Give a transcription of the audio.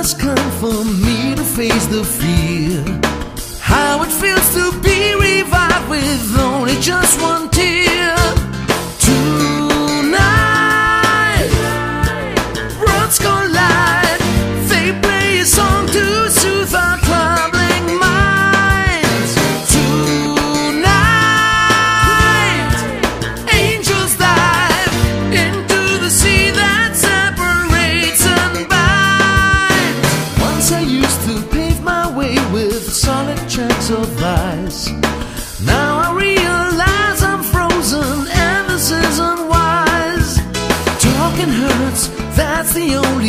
has come for me to face the fear. How it feels to be revived with only just one tear. Tonight, worlds collide. They play a song to soothe our troubling minds. Tonight, angels dive into the sea that separates and binds. Once I used to pave my way with solid tracks of ice. Now I realize I'm frozen and this isn't wise. Talking hurts, that's the only